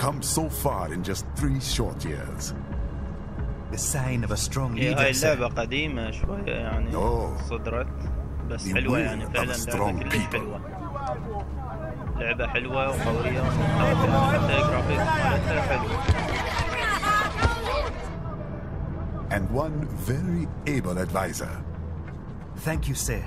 come so far in just 3 short years. The sign of a strong هاي leader, sir. اللعبة قديمة شوية يعني صدرت بس حلوة يعني فعلا لعبة كلش حلوة. لعبة حلوة وقوية حتى الجرافيكس مالتها حلو. And one very able advisor. Thank you, sir.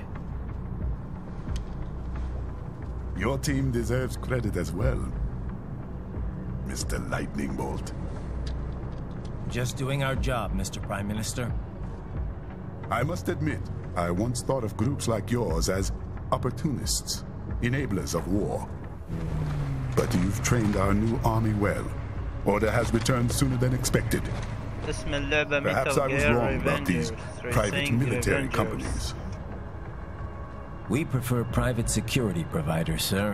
Your team deserves credit as well, Mr. Lightning Bolt. Just doing our job, Mr. Prime Minister. I must admit, I once thought of groups like yours as opportunists, enablers of war. But you've trained our new army well. Order has returned sooner than expected. اسم اللعبة Perhaps I was wrong about these private military companies. We prefer private security providers, sir.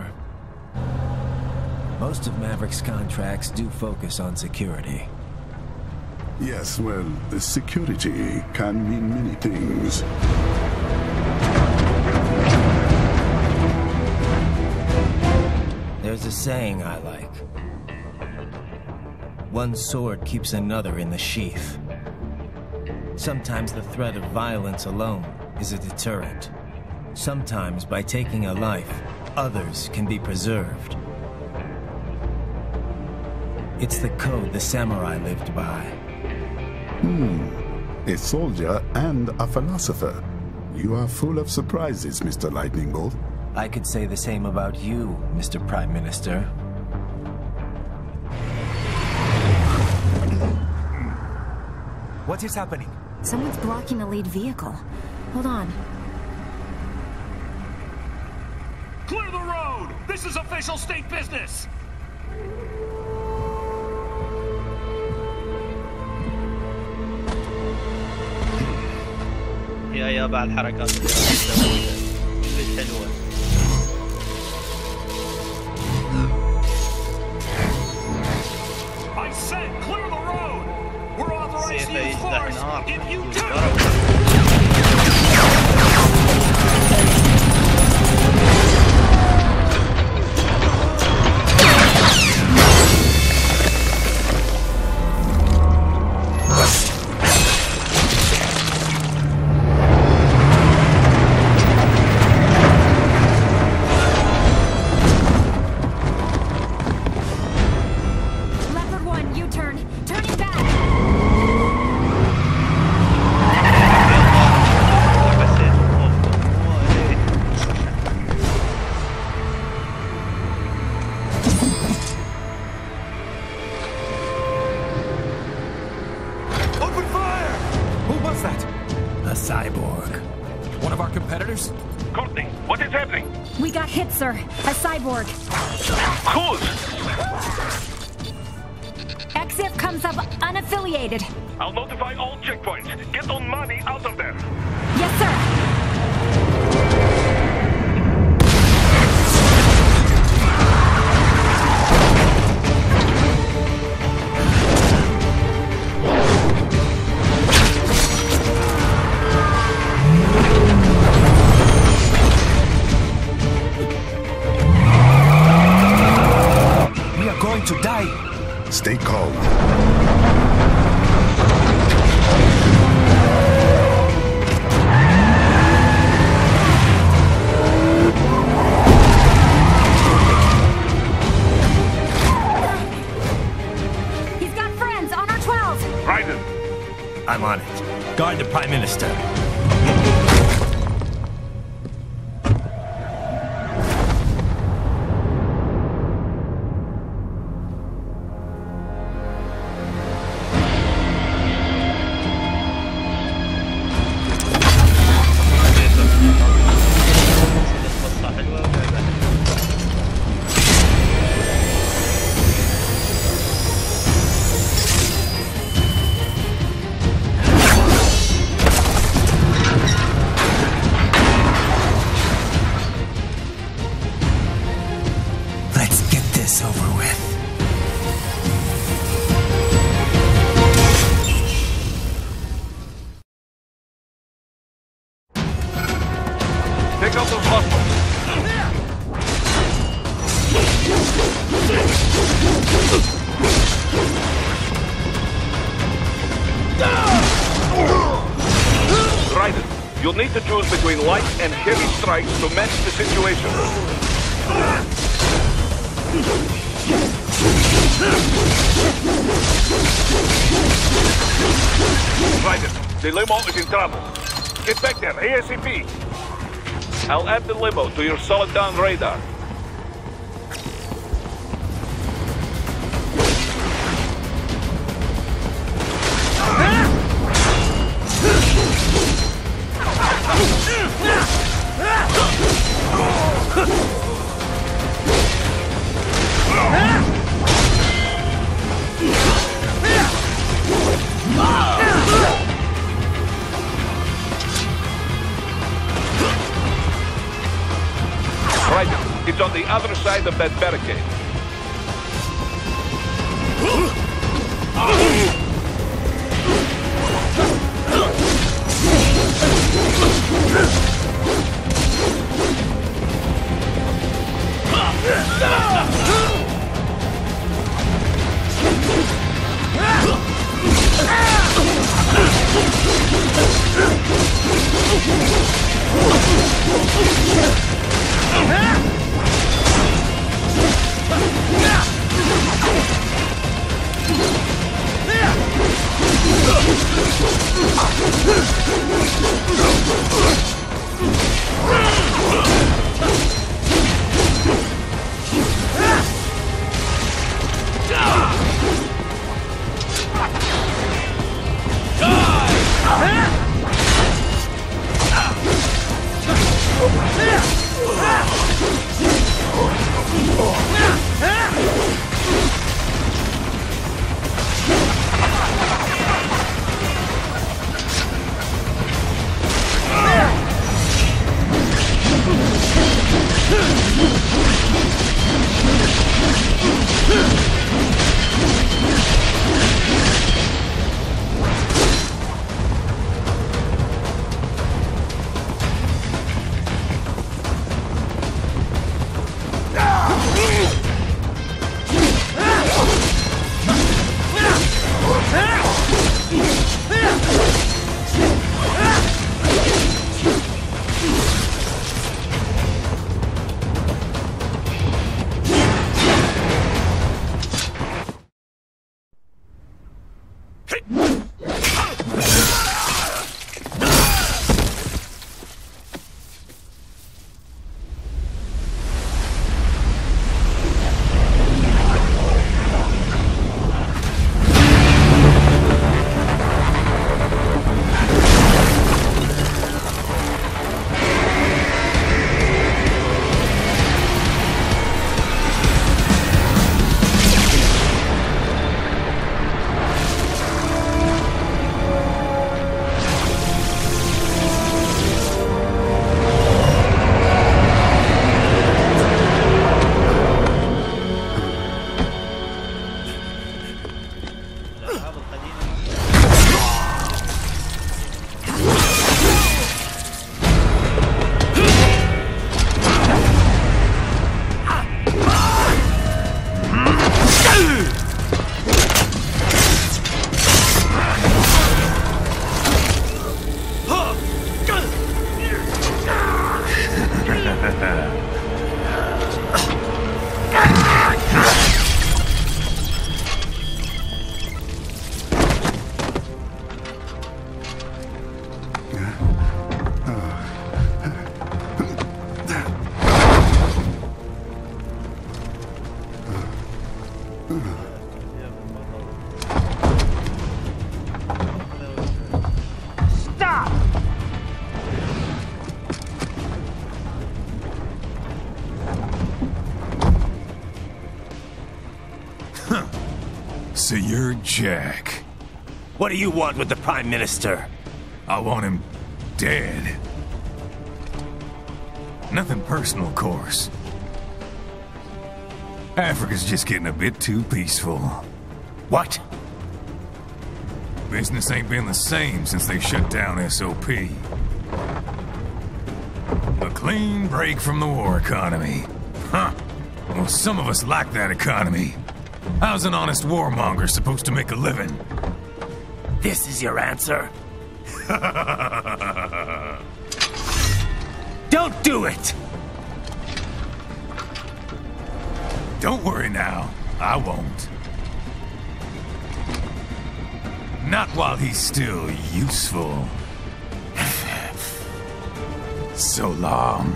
Most of Maverick's contracts do focus on security. Yes, well, the security can mean many things. There's a saying I like. One sword keeps another in the sheath. Sometimes the threat of violence alone is a deterrent. Sometimes by taking a life, others can be preserved. It's the code the samurai lived by. A soldier and a philosopher. You are full of surprises, Mr. Lightning Bolt. I could say the same about you, Mr. Prime Minister. What is happening? Someone's blocking the lead vehicle. Hold on. Clear the road! This is official state business! يا يابا الحركات اللي سويتها كلش حلوة. I said clear the road! We're authorized to use force if you do! We got hit, sir. A cyborg. Whose? EXIF comes up unaffiliated. I'll notify all checkpoints. Get on money out of there. Yes, sir. To die. Stay calm. He's got friends on our 12. Raiden. I'm on it. Guard the Prime Minister. Raiden, you'll need to choose between light and heavy strikes to match the situation. Raiden, the limo is in trouble. Get back there, ASAP. I'll add the limo to your solid down radar. Right, it's on the other side of that barricade. So you're Jack. What do you want with the Prime Minister? I want him dead. Nothing personal, of course. Africa's just getting a bit too peaceful. What? Business ain't been the same since they shut down SOP. A clean break from the war economy. Huh. Well, some of us like that economy. How's an honest warmonger supposed to make a living? This is your answer? Don't do it! Don't worry now. I won't. Not while he's still useful. So long.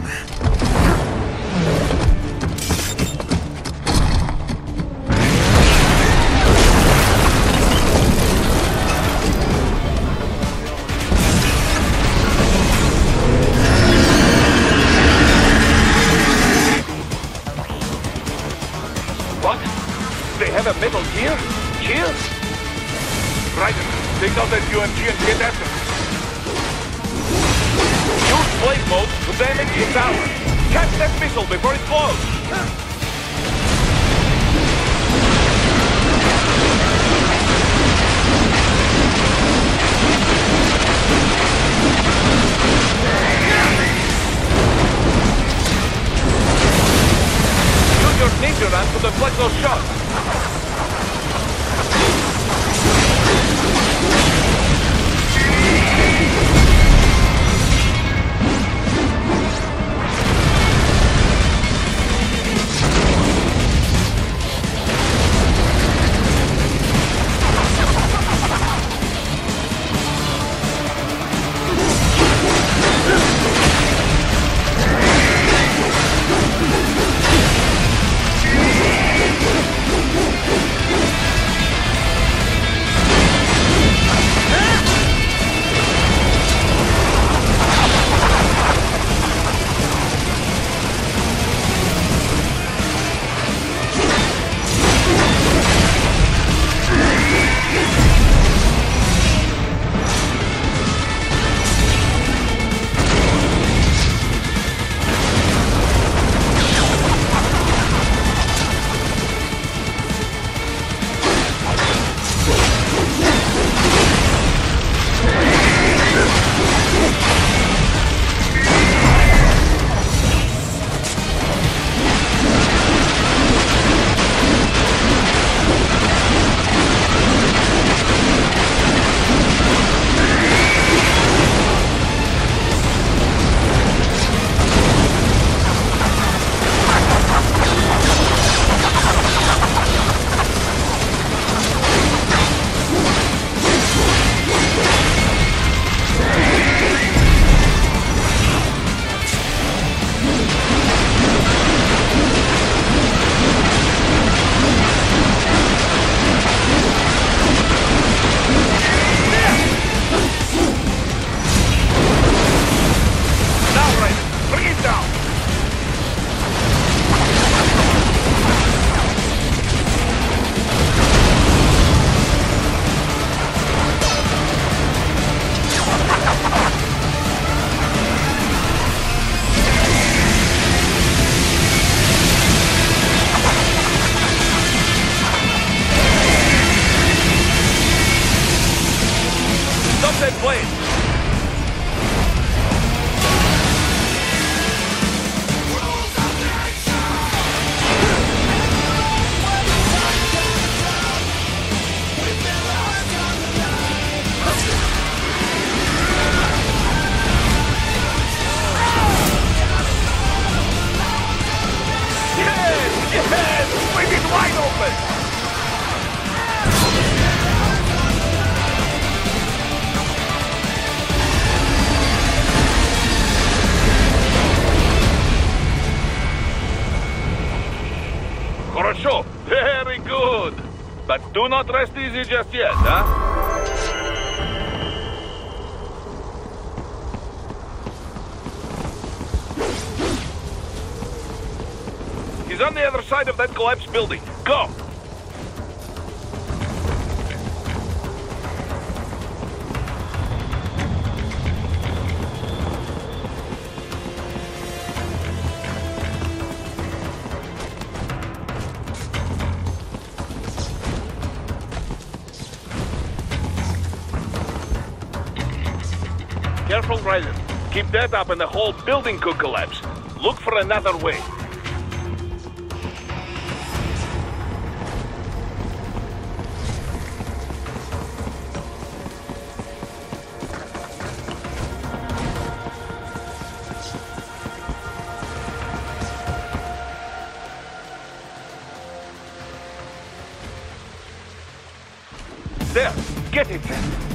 What? They have a metal gear? Shield? Right. Take out that UMG and get after it. Use blade mode to damage the tower. Catch that missile before it blows. Use your ninja run to deflect those shots. That blade. Yes! Swing it wide open! Хорошо, very good. But do not rest easy just yet, huh? He's on the other side of that collapsed building. Go! Careful, Ryder. Keep that up and the whole building could collapse. Look for another way. Get it!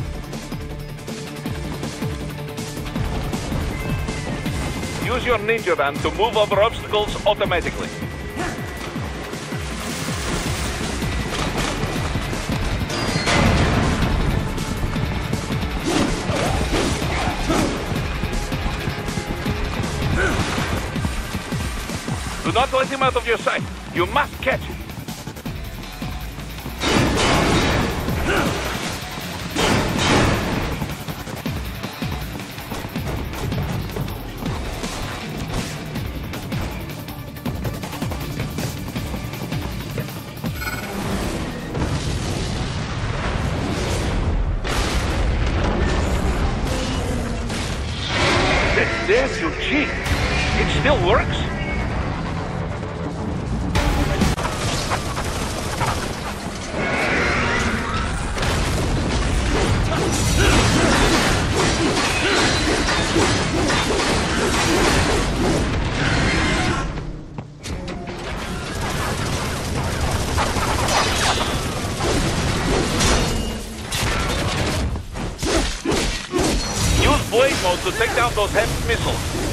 Use your ninja van to move over obstacles automatically. Do not let him out of your sight. You must catch him. There's your cheat. It still works? Use blade mode to take down those heavy missiles.